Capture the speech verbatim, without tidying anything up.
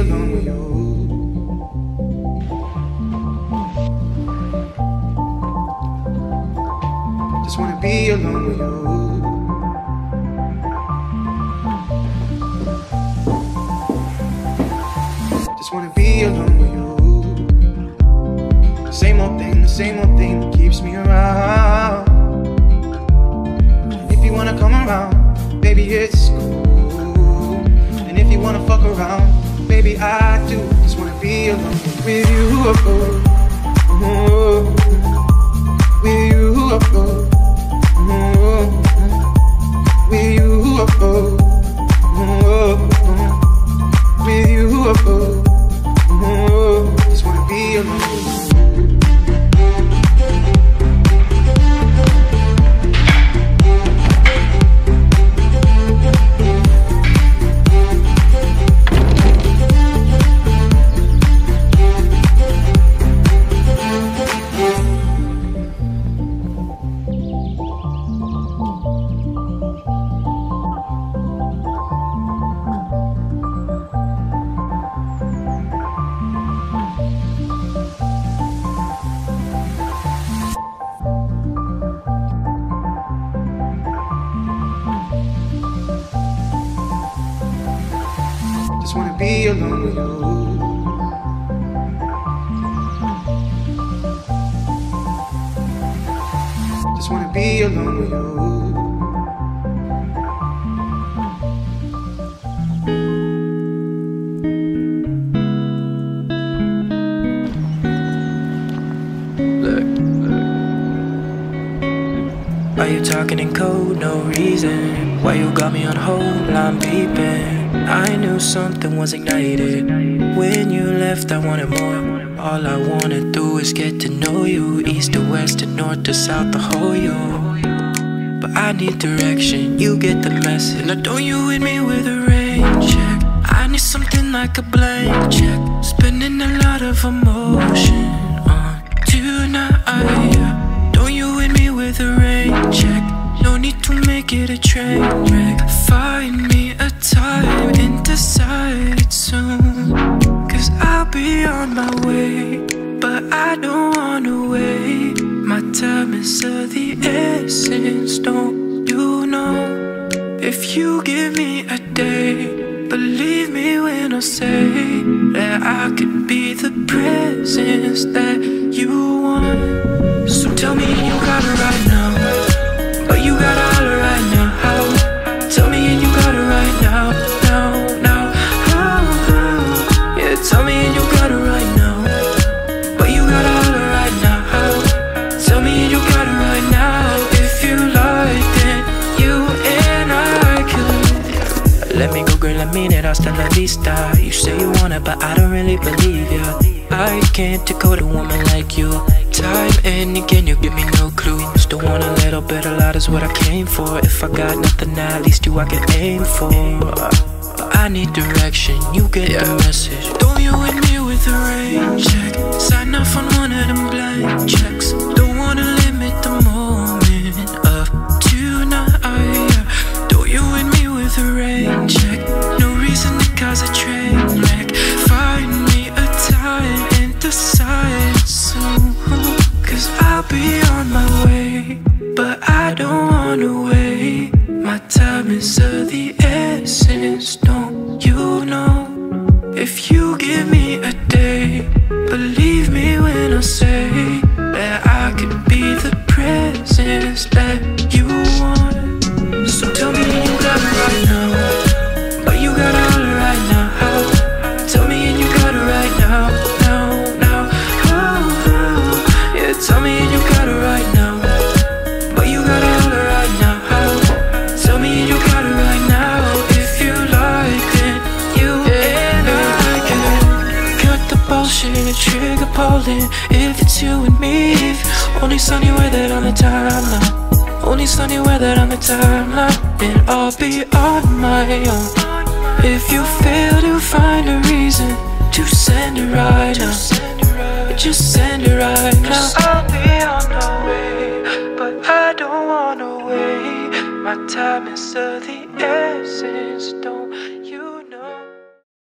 alone with you. Just wanna be alone with you. Just wanna be alone with you. The same old thing, the same old thing that keeps me around. And if you wanna come around, baby, it's cool. And if you wanna fuck around, baby, I do. Just wanna be alone with you. Oh, oh. With you. Oh, oh. With you. Oh, oh. With you. Oh, oh. Just wanna be alone. Just wanna be alone with you. Just wanna be alone with you. Look, look. Why you talking in code? No reason. Why you got me on hold? I'm beeping. I knew something was ignited. When you left, I wanted more. All I wanna do is get to know you. East to west to north to south, the whole you. But I need direction, you get the message. Now don't you hit me with a rain check. I need something like a blank check. Spending a lot of emotion on tonight. Don't you hit me with a rain check. No need to make it a train wreck. Find me a time and decide soon, cause I'll be on my way. But I don't wanna wait. My time is of the essence, don't you know? If you give me a day, believe me when I say that I could be the presence that you want. So tell me you got it right now, but you gotta holler right now. Tell me and you got it right now, now, now. Oh, oh. Yeah, tell me and you got it right now, but you gotta holler right now. Tell me and you got it right now. If you like, then you and I could. Let me go, girl, I mean it, hasta la vista. You say you want it, but I don't really believe ya. I can't decode a woman like you. Time and again, you give me no clue. Still want a little bit, a lot is what I came for. If I got nothing now, at least you I can aim for. But I need direction, you get yeah. the message. Don't you hit me with a rain check. Sign off on one of them blank checks. Don't wanna limit the moment of tonight. Don't you hit me with a rain check. No reason to cause a train wreck. Find me a time and decide soon, cause I'll be on my way. But I don't wanna wait. My time is of the essence, don't you know? If you give me a day, believe me when I say that I could be the presence that you want. So tell me you got it right now, but you gotta holler right now. Tell me and you got it right now, now, now. Oh, oh. Yeah, tell me and you got it right now, but you gotta holler right now. Tell me and you got it right now. If you like, then you and I can cut the bullshit, trigger pulling. If it's you and me, if only sunny weather on the timeline, only sunny weather on the timeline, then I'll be on my own. If you fail to find a reason to send it right now, just send it right now. I'll be on the way, but I don't wanna wait. My time is of the essence, don't